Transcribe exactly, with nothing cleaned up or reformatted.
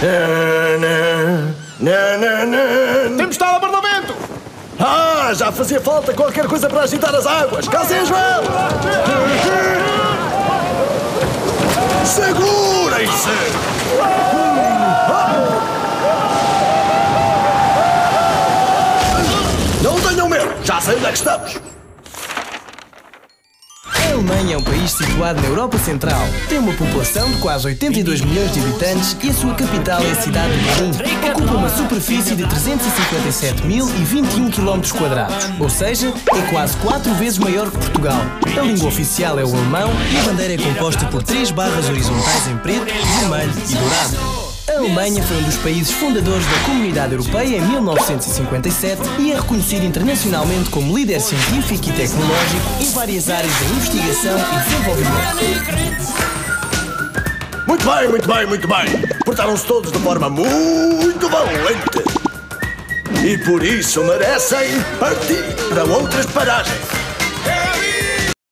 Tempestade a Barlavento! Ah, já fazia falta qualquer coisa para agitar as águas. Cá se Joel! Segurem-se! Não tenham medo, já sei onde é que estamos. A Alemanha é um país situado na Europa Central. Tem uma população de quase oitenta e dois milhões de habitantes e a sua capital é a cidade de Berlim. Ocupa uma superfície de trezentos e cinquenta e sete mil e vinte e um quilómetros quadrados, ou seja, é quase quatro vezes maior que Portugal. A língua oficial é o alemão e a bandeira é composta por três barras horizontais em preto, vermelho e dourado. A Alemanha foi um dos países fundadores da Comunidade Europeia em mil novecentos e cinquenta e sete e é reconhecido internacionalmente como líder científico e tecnológico em várias áreas da investigação e desenvolvimento. Muito bem, muito bem, muito bem. Portaram-se todos de forma muito valente. E por isso merecem partir para outras paragens.